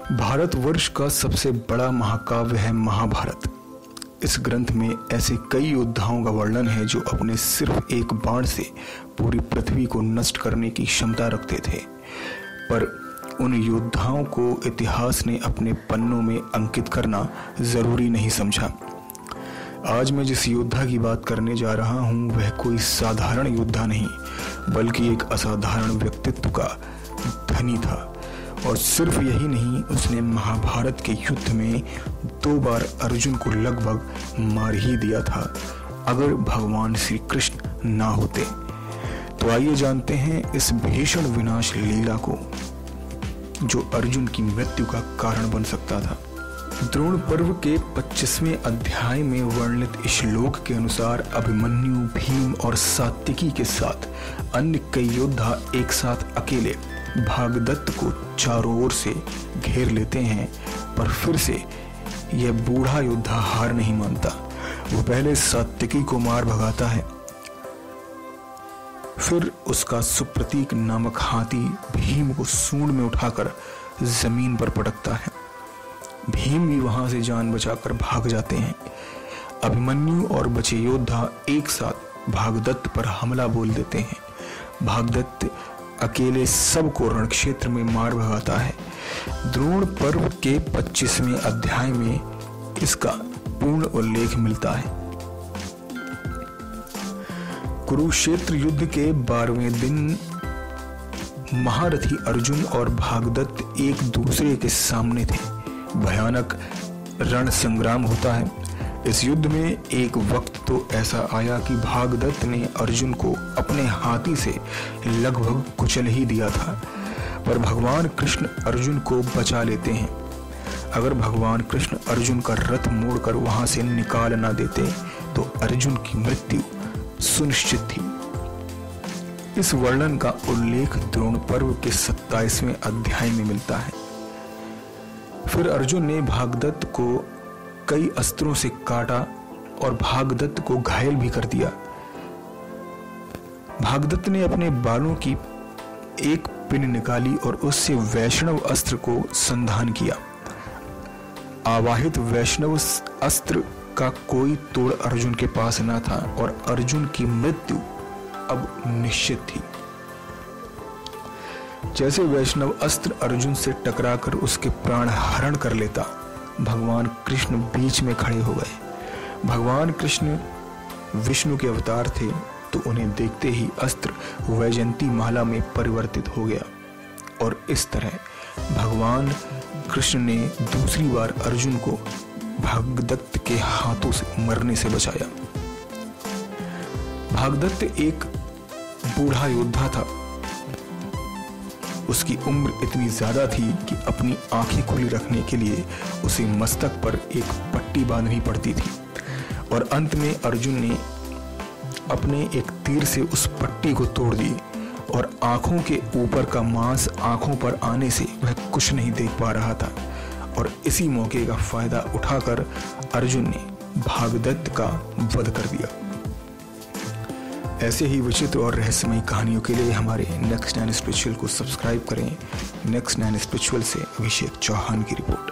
भारतवर्ष का सबसे बड़ा महाकाव्य है महाभारत। इस ग्रंथ में ऐसे कई योद्धाओं का वर्णन है जो अपने सिर्फ एक बाण से पूरी पृथ्वी को नष्ट करने की क्षमता रखते थे, पर उन योद्धाओं को इतिहास ने अपने पन्नों में अंकित करना जरूरी नहीं समझा। आज मैं जिस योद्धा की बात करने जा रहा हूँ वह कोई साधारण योद्धा नहीं बल्कि एक असाधारण व्यक्तित्व का धनी था। और सिर्फ यही नहीं, उसने महाभारत के युद्ध में 2 बार अर्जुन को लगभग मार ही दिया था अगर भगवान श्री कृष्ण ना होते। तो आइए जानते हैं इस भीषण विनाश लीला को जो अर्जुन की मृत्यु का कारण बन सकता था। द्रोण पर्व के 25वें अध्याय में वर्णित श्लोक के अनुसार अभिमन्यु, भीम और सात्विकी के साथ अन्य कई योद्धा एक साथ अकेले भागदत्त को चारों ओर से घेर लेते हैं, पर फिर से यह बूढ़ा योद्धा हार नहीं मानता। वो पहले सात्विकी को मार भगाता है, फिर उसका सुप्रतीक नामक हाथी भीम को सूंड में उठाकर जमीन पर पटकता है। भीम भी वहां से जान बचाकर भाग जाते हैं। अभिमन्यु और बचे योद्धा एक साथ भागदत्त पर हमला बोल देते हैं। भागदत्त अकेले सबको रणक्षेत्र में मार भगाता है। द्रोण पर्व के 25वें अध्याय में इसका पूर्ण उल्लेख मिलता है। कुरुक्षेत्र युद्ध के 12वें दिन महारथी अर्जुन और भागदत्त एक दूसरे के सामने थे। भयानक रण संग्राम होता है। इस युद्ध में एक वक्त तो ऐसा आया कि भागदत्त ने अर्जुन को अपने हाथी से लगभग कुचल ही दिया था, पर भगवान कृष्ण अर्जुन को बचा लेते हैं। अगर भगवान कृष्ण अर्जुन का रथ मोड़कर वहां से निकाल ना देते तो अर्जुन की मृत्यु सुनिश्चित थी। इस वर्णन का उल्लेख द्रोण पर्व के 27वें अध्याय में मिलता है। फिर अर्जुन ने भागदत्त को कई अस्त्रों से काटा और भागदत्त को घायल भी कर दिया। भागदत्त ने अपने बालों की एक पिन निकाली और उससे वैष्णव अस्त्र को संधान किया। आवाहित वैष्णव अस्त्र का कोई तोड़ अर्जुन के पास न था और अर्जुन की मृत्यु अब निश्चित थी। जैसे वैष्णव अस्त्र अर्जुन से टकराकर उसके प्राण हरण कर लेता, भगवान कृष्ण बीच में खड़े हो गए। भगवान कृष्ण विष्णु के अवतार थे, तो उन्हें देखते ही अस्त्र वैजयंती माला में परिवर्तित हो गया और इस तरह भगवान कृष्ण ने दूसरी बार अर्जुन को भागदत्त के हाथों से मरने से बचाया। भागदत्त एक बूढ़ा योद्धा था। उसकी उम्र इतनी ज्यादा थी कि अपनी आंखें खुली रखने के लिए उसे मस्तक पर एक पट्टी बांधनी पड़ती थी और अंत में अर्जुन ने अपने एक तीर से उस पट्टी को तोड़ दी और आंखों के ऊपर का मांस आंखों पर आने से वह कुछ नहीं देख पा रहा था और इसी मौके का फायदा उठाकर अर्जुन ने भागदत्त का वध कर दिया। ऐसे ही विचित्र और रहस्यमयी कहानियों के लिए हमारे नेक्स्ट 9 स्पिरिचुअल को सब्सक्राइब करें। नेक्स्ट 9 स्पिरिचुअल से अभिषेक चौहान की रिपोर्ट।